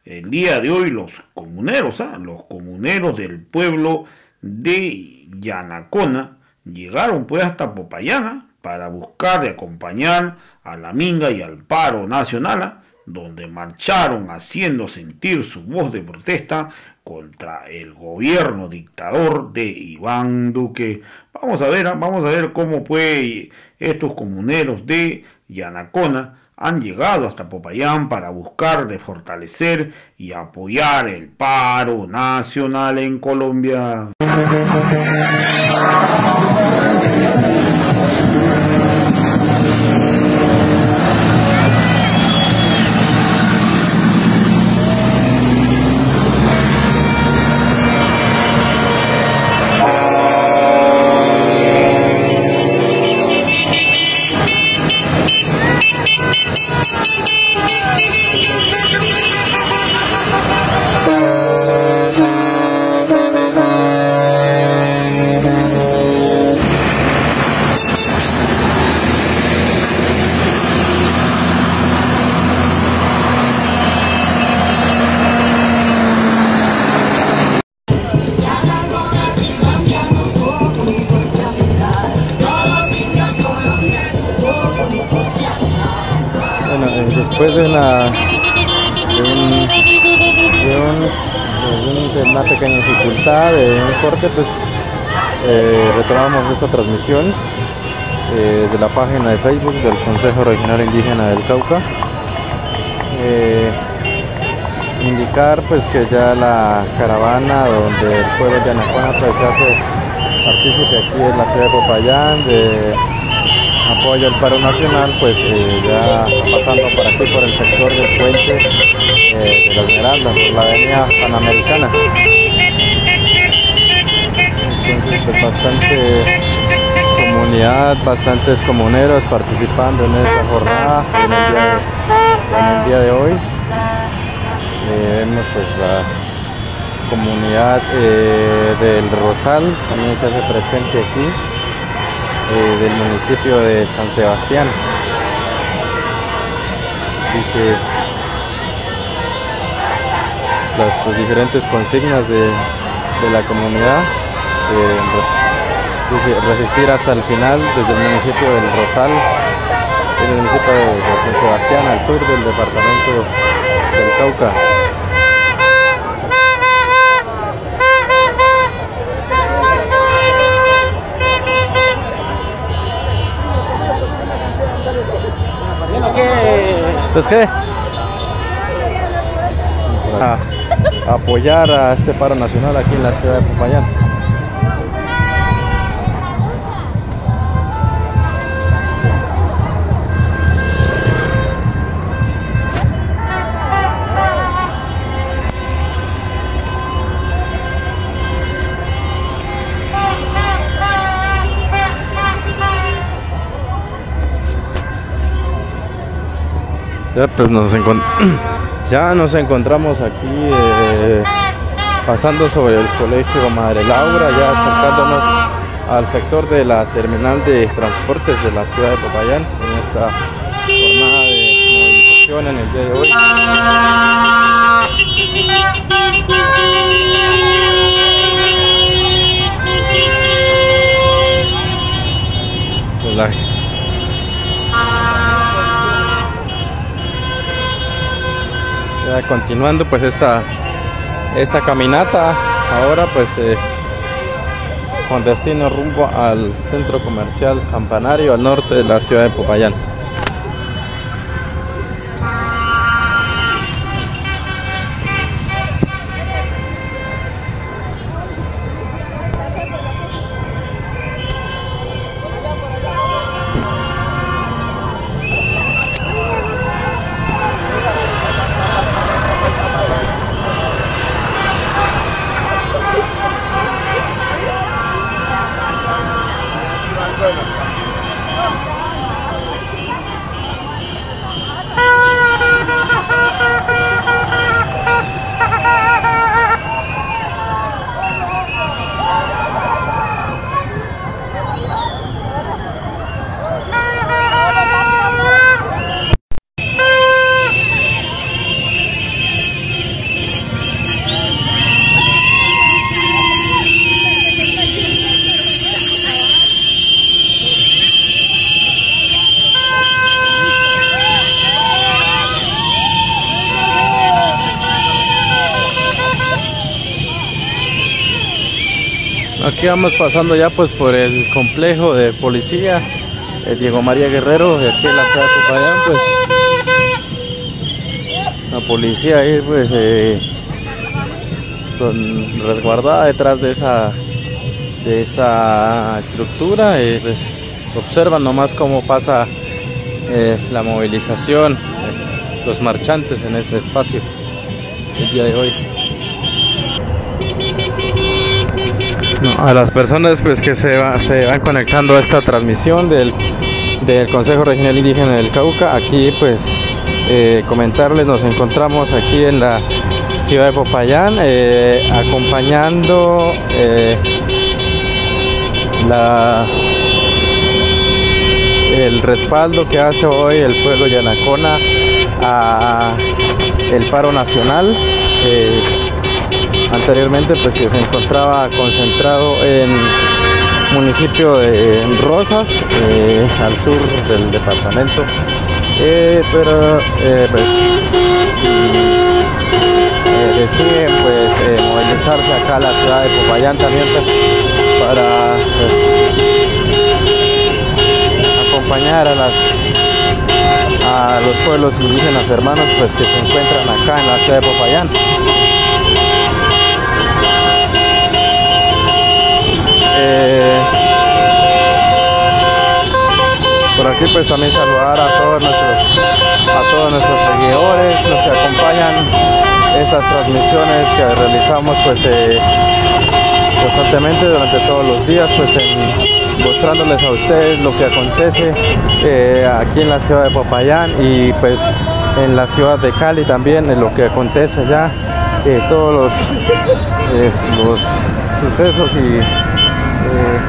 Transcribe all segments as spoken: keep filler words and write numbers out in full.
El día de hoy los comuneros, ¿ah? los comuneros del pueblo de Yanacona llegaron pues hasta Popayán para buscar y acompañar a la minga y al paro nacional, ¿ah? donde marcharon haciendo sentir su voz de protesta contra el gobierno dictador de Iván Duque. Vamos a ver, ¿ah? vamos a ver cómo pues estos comuneros de Yanacona han llegado hasta Popayán para buscar de fortalecer y apoyar el paro nacional en Colombia. Después de una, de, un, de, un, de, un, de una pequeña dificultad, de un corte, pues eh, retomamos esta transmisión eh, de la página de Facebook del Consejo Regional Indígena del Cauca. Eh, indicar pues que ya la caravana donde el pueblo de Yanacona pues se hace partícipe aquí en la ciudad de Popayán, de apoyo al paro nacional, pues eh, ya pasando por aquí por el sector del puente eh, de la Esmeralda, por la avenida Panamericana. Entonces pues bastante comunidad, bastantes comuneros participando en esta jornada en el día de, en el día de hoy. Eh, vemos pues la comunidad eh, del Rosal también se hace presente aquí. Eh, del municipio de San Sebastián. Dice las pues, diferentes consignas de, de la comunidad. Eh, dice resistir hasta el final desde el municipio del Rosal, el municipio de, de San Sebastián, al sur del departamento del Cauca. Entonces, ¿qué? A apoyar a este paro nacional aquí en la ciudad de Popayán. Ya, pues nos ya nos encontramos aquí eh, pasando sobre el colegio Madre Laura, ya acercándonos al sector de la terminal de transportes de la ciudad de Popayán en esta jornada de movilización en el día de hoy. Pues la Ya continuando pues esta esta caminata ahora pues eh, con destino rumbo al centro comercial Campanario al norte de la ciudad de Popayán. Aquí vamos pasando ya pues por el complejo de policía eh, Diego María Guerrero de aquí en la ciudad de Popayán. Pues la policía ahí pues eh, con, resguardada detrás de esa de esa estructura y pues observan nomás cómo pasa eh, la movilización, eh, los marchantes en este espacio el día de hoy. No, a las personas pues que se, va, se van conectando a esta transmisión del, del Consejo Regional Indígena del Cauca, aquí pues eh, comentarles, nos encontramos aquí en la ciudad de Popayán eh, acompañando eh, la, el respaldo que hace hoy el pueblo Yanacona a el paro nacional. eh, Anteriormente pues que se encontraba concentrado en municipio de Rosas, eh, al sur del departamento, eh, pero eh, pues eh, deciden pues eh, movilizarse acá a la ciudad de Popayán también pues, para pues, acompañar a las a los pueblos indígenas hermanos pues que se encuentran acá en la ciudad de Popayán. Eh, por aquí pues también saludar a todos nuestros a todos nuestros seguidores, los que acompañan estas transmisiones que realizamos pues eh, constantemente durante todos los días, pues en, mostrándoles a ustedes lo que acontece eh, aquí en la ciudad de Popayán y pues en la ciudad de Cali también, en lo que acontece ya, eh, todos los, eh, los sucesos y Eh,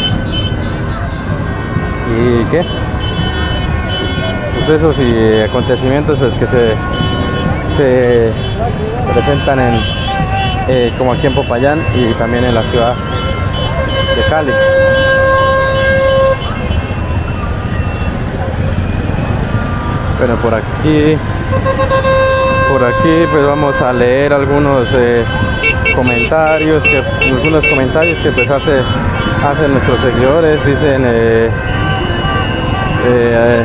y qué sucesos y acontecimientos pues que se, se presentan en eh, como aquí en Popayán y también en la ciudad de Cali. Bueno, por aquí por aquí pues vamos a leer algunos eh, comentarios que algunos comentarios que pues hace hacen nuestros seguidores. Dicen eh, eh,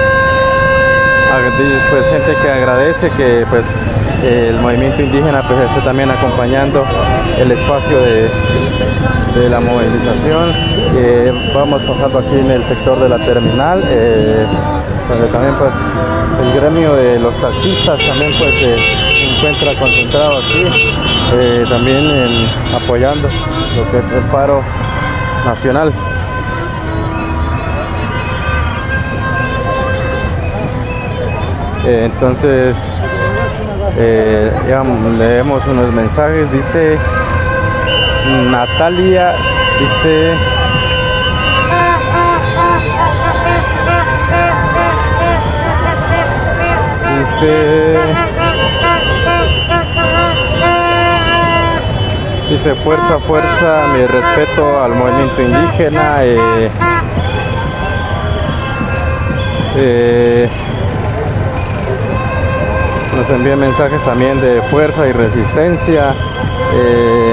pues gente que agradece que pues eh, el movimiento indígena pues esté también acompañando el espacio de, de la movilización. Eh, vamos pasando aquí en el sector de la terminal, eh, donde también pues el gremio de los taxistas también pues eh, se encuentra concentrado aquí, eh, también en, apoyando lo que es el paro nacional. Eh, entonces eh, ya leemos unos mensajes. Dice Natalia, dice dice dice fuerza, fuerza, mi respeto al movimiento indígena. eh, eh, nos envían mensajes también de fuerza y resistencia. eh,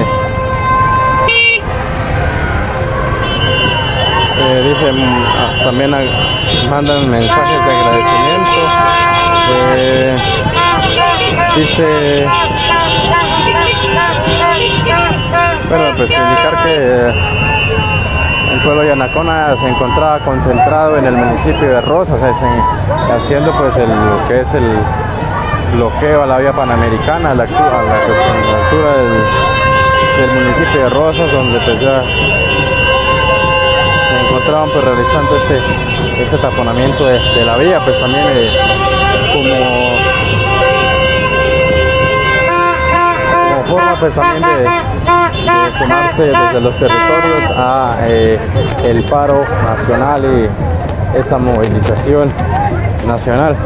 eh, dicen ah, también a, mandan mensajes de agradecimiento. eh, dice bueno, pues indicar que eh, el pueblo Yanacona se encontraba concentrado en el municipio de Rosas, es en, haciendo pues el, lo que es el bloqueo a la vía panamericana, a la, a la, pues, a la altura del, del municipio de Rosas, donde pues ya se encontraban pues realizando este, este taponamiento de, de la vía, pues también eh, como, como forma pues también de, de sumarse desde los territorios a eh, el paro nacional y esa movilización nacional.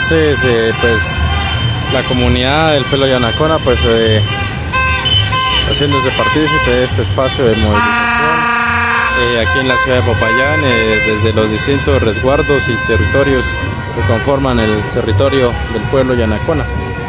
Entonces, eh, pues la comunidad del Pueblo Yanacona, pues eh, haciéndose partícipe de este espacio de movilización eh, aquí en la ciudad de Popayán, eh, desde los distintos resguardos y territorios que conforman el territorio del pueblo Yanacona.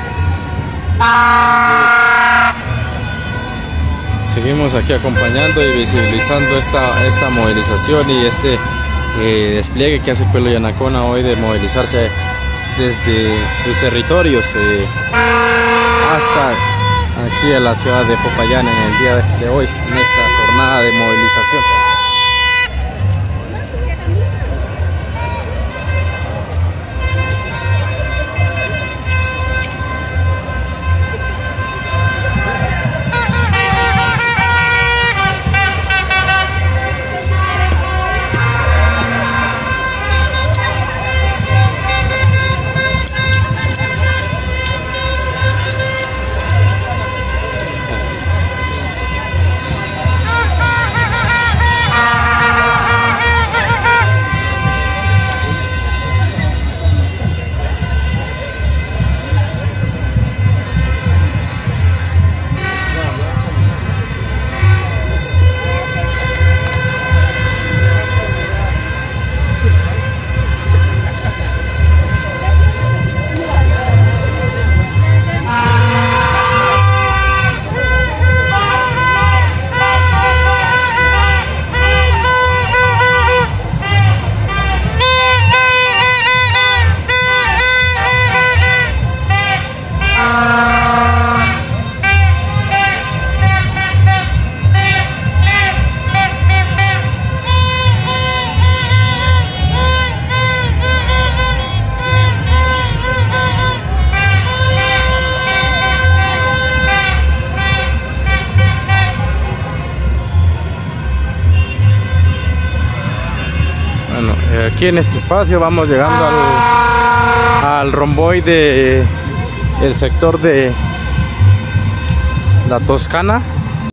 Seguimos aquí acompañando y visibilizando esta, esta movilización y este eh, despliegue que hace el pueblo Yanacona hoy de movilizarse desde sus territorios eh, hasta aquí a la ciudad de Popayán en el día de hoy, en esta jornada de movilización. Bueno, aquí en este espacio vamos llegando al, al romboy de el sector de la Toscana.